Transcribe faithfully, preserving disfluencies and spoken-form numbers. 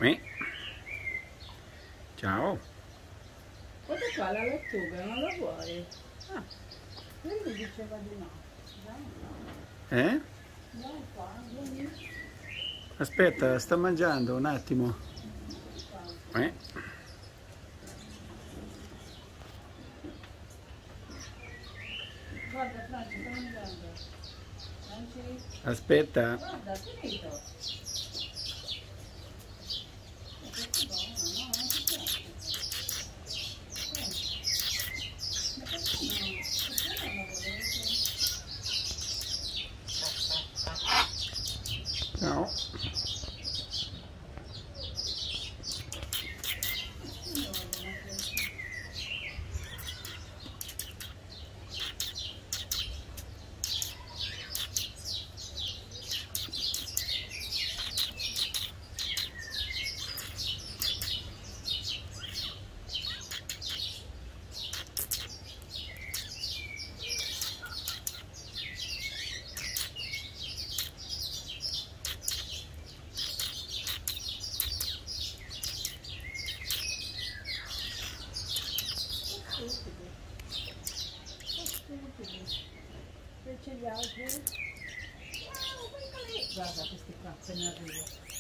Eh. Ciao. Guarda qua la lattuga, non la vuoi? Ah, lui mi diceva di no. Dai, no. Eh? Dai qua, vieni. Aspetta, sta mangiando un attimo. Eh? Guarda Franci, sta mangiando. Franci? Aspetta. Guarda, finito. Questo è buono, no? Non ti piace? Ma perché no? Perché non la volete? Ciao. Invece gli altri, guarda questi qua appena arrivo.